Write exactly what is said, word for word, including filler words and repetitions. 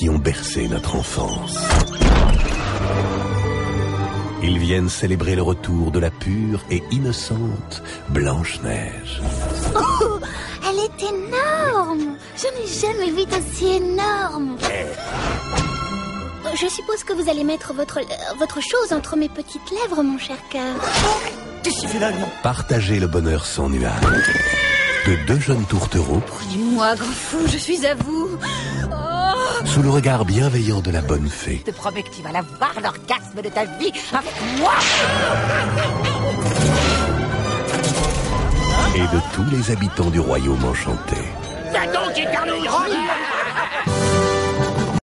qui ont bercé notre enfance. Ils viennent célébrer le retour de la pure et innocente Blanche-Neige. Oh, elle est énorme! Je n'ai jamais vu d'aussi énorme. Je suppose que vous allez mettre votre, euh, votre chose entre mes petites lèvres, mon cher cœur. Qu'est-ce qu'il fait là, lui? Partagez le bonheur sans nuage. De deux jeunes tourtereaux. Dis-moi, grand fou, je suis à vous. Oh, Sous le regard bienveillant de la bonne fée. Je te promets que tu vas l'avoir, l'orgasme de ta vie, avec moi. Et de tous les habitants du royaume enchanté. Va donc, éternel!